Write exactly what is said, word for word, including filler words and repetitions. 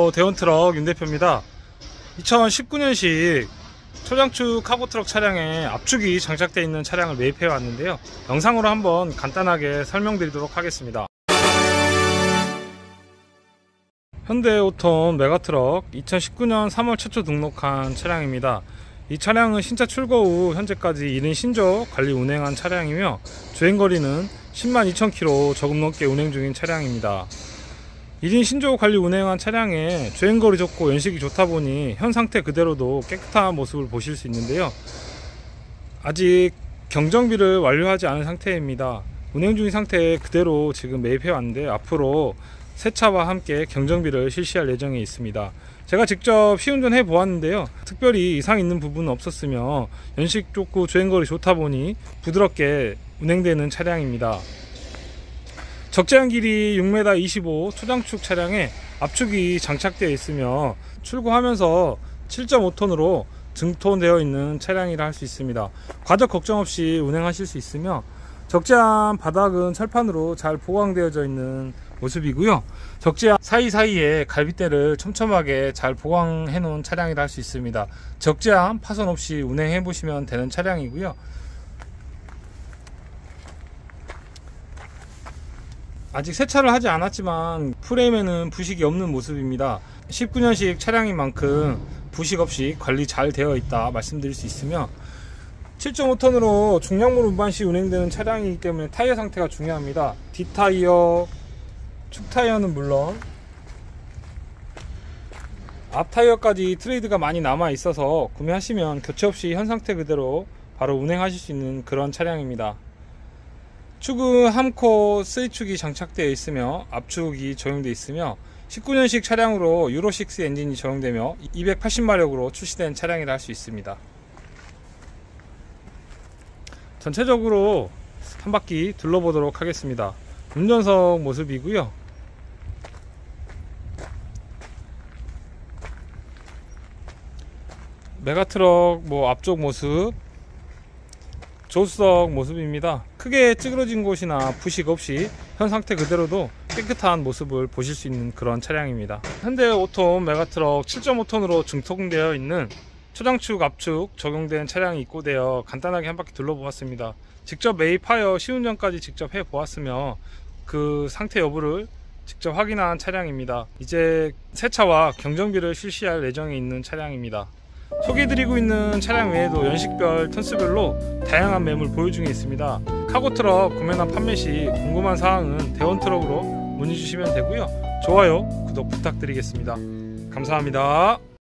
안녕하세요, 대원트럭 윤대표입니다. 이천십구 년식 초장축 카고트럭 차량에 압축이 장착되어 있는 차량을 매입해 왔는데요, 영상으로 한번 간단하게 설명드리도록 하겠습니다. 현대오톤 메가트럭 이천십구 년 삼월 최초 등록한 차량입니다. 이 차량은 신차 출고 후 현재까지 일 인 신조 관리 운행한 차량이며 주행거리는 십만 이천 킬로미터 조금 넘게 운행 중인 차량입니다. 일 인 신조 관리 운행한 차량에 주행거리 좋고 연식이 좋다 보니 현 상태 그대로도 깨끗한 모습을 보실 수 있는데요, 아직 경정비를 완료하지 않은 상태입니다. 운행 중인 상태 그대로 지금 매입해 왔는데 앞으로 새 차와 함께 경정비를 실시할 예정에 있습니다. 제가 직접 시운전 해 보았는데요, 특별히 이상 있는 부분은 없었으며 연식 좋고 주행거리 좋다 보니 부드럽게 운행되는 차량입니다. 적재한 길이 육 미터 이십오 초장축 차량에 압축이 장착되어 있으며 출고하면서 칠 점 오 톤으로 증톤되어 있는 차량이라 할 수 있습니다. 과적 걱정 없이 운행하실 수 있으며 적재한 바닥은 철판으로 잘 보강되어져 있는 모습이고요, 적재한 사이사이에 갈빗대를 촘촘하게 잘 보강해 놓은 차량이라 할 수 있습니다. 적재한 파손 없이 운행해 보시면 되는 차량이고요, 아직 세차를 하지 않았지만 프레임에는 부식이 없는 모습입니다. 십구 년식 차량인 만큼 부식 없이 관리 잘 되어 있다 말씀드릴 수 있으며 칠 점 오 톤으로 중량물 운반 시 운행되는 차량이기 때문에 타이어 상태가 중요합니다. 뒷타이어, 축타이어는 물론 앞타이어까지 트레이드가 많이 남아 있어서 구매하시면 교체 없이 현 상태 그대로 바로 운행하실 수 있는 그런 차량입니다. 축은 함코 C축이 장착되어 있으며 압축이 적용되어 있으며 십구 년식 차량으로 유로 육 엔진이 적용되며 이백팔십 마력으로 출시된 차량이라 할 수 있습니다. 전체적으로 한 바퀴 둘러보도록 하겠습니다. 운전석 모습이고요, 메가트럭 뭐 앞쪽 모습, 조수석 모습입니다. 크게 찌그러진 곳이나 부식 없이 현 상태 그대로도 깨끗한 모습을 보실 수 있는 그런 차량입니다. 현대오톤 메가트럭 칠 점 오 톤으로 증통되어 있는 초장축 압축 적용된 차량이 입고되어 간단하게 한 바퀴 둘러보았습니다. 직접 매입하여 시운전까지 직접 해 보았으며 그 상태 여부를 직접 확인한 차량입니다. 이제 새 차와 경정비를 실시할 예정에 있는 차량입니다. 소개해드리고 있는 차량 외에도 연식별, 톤수별로 다양한 매물 보유 중에 있습니다. 카고트럭 구매나 판매 시 궁금한 사항은 대원트럭으로 문의 주시면 되고요, 좋아요, 구독 부탁드리겠습니다. 감사합니다.